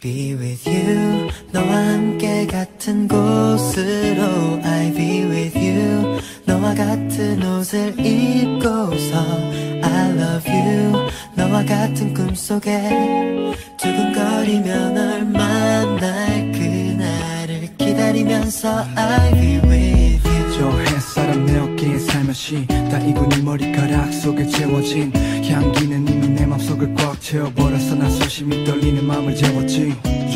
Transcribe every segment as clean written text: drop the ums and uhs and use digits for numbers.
Be with you 너와 함께 같은 곳으로 I be with you 너와 같은 옷을 입고서 I love you 너와 같은 꿈속에 두근거리며 널 만날 그날을 기다리면서 I be with you 저 햇살은 매혹긴 살며시 다 익은 네 머리카락 속에 채워진 향기는 이미 내 맘속을 꽉 채워버려서 난 소심히 떨리는 마음을 재웠지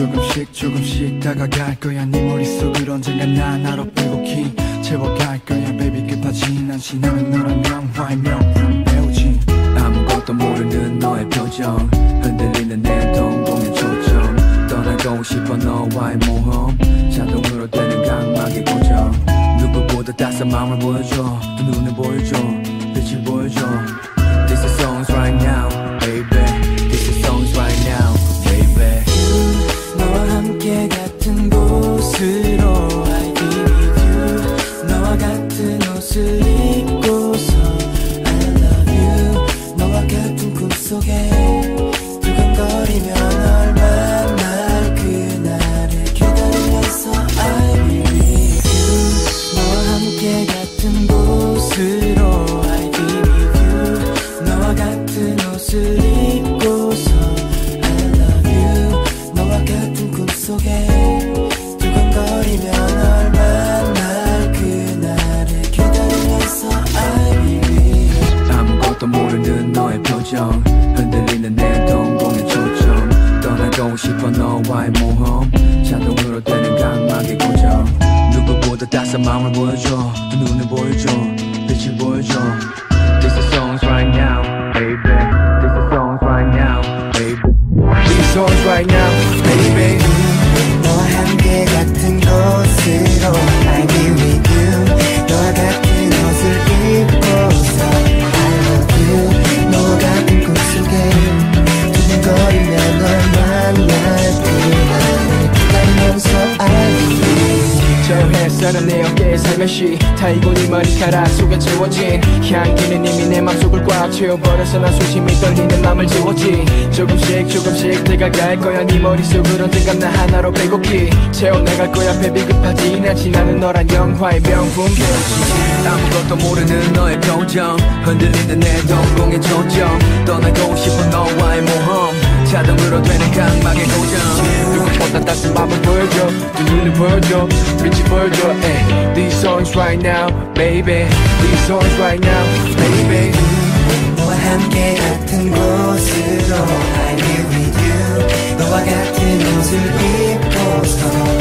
조금씩 다가갈 거야 네 머릿속을 언젠가 난 하루 빼곡히 채워갈 거야 baby 급하진 않지 나는 너란 영화의 명품 배우지 아무것도 모르는 너의 표정 흔들리는 내 동공의 초점 떠나고 싶어 너와의 모험 자동으로 되는 강막의 고정 누구보다 따스한 마음을 보여줘 두 눈을 보여줘 빛을 보여줘 This is songs right now baby This is songs right now baby 너와 함께 같은 곳으로 I be with you 너와 같은 옷을 입고서 I love you 너와 같은 꿈속에 두근거리며 널 만날 그날을 기다리면서 I be with you 너와 함께 같은 곳으로 I be with you 너와 같은 옷을 입고서 I love you 너와 같은 꿈속에 두근거리며 널 만날 그날을 기다리면서 I be with you 아무것도 모르는 너의 표정 흔들리는 내 동공의 초점 떠나고 싶어 너와의 모험 자동으로 되는 강막의 고정 누구보다 따스한 마음을 보여줘 두 눈을 보여줘 빛을 보여줘 This is songs right now baby This is songs right now baby These songs right now baby 너와 함께 같은 곳으로 I be with you 너와 같은 옷을 입고서 I love you 너와 같은 꿈속에 두근거리며 널 만날 그날을 기다리면서 I be with you 저 햇살은 내 어깨에 살며시 타이고 네 머리카락 속에 채워진 향기는 이미 내 맘속을 꽉 채워버려서 난 소심히 떨리는 맘을 지웠지 조금씩 다가갈 거야 네 머릿속을 언젠가 나 하나로 빼곡히 채워나갈 거야 baby 급하진 않지 나는 너란 영화의 명품 배우지 아무것도 모르는 너의 표정 흔들리는 내 동공의 초점 떠나고 싶어 너와의 모험 자동으로 되는 강막의 고정 누구보다 따스한 마음을 보여줘 두 눈을 보여줘 빛이 보여줘 ay. These songs right now baby These songs right now baby 너와 함께 같은 곳으로 I be with you 너와 같은 옷을 입고서